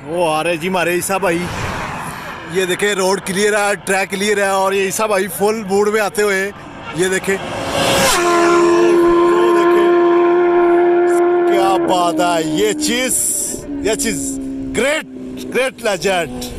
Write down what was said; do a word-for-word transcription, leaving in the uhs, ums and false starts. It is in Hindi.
वो आ रहे जी हमारे ईसा भाई। ये देखे रोड क्लियर है, ट्रैक क्लियर है और ये ईसा भाई फुल मूड में आते हुए ये देखे क्या बात है। ये चीज ये चीज ग्रेट ग्रेट लेजेंड।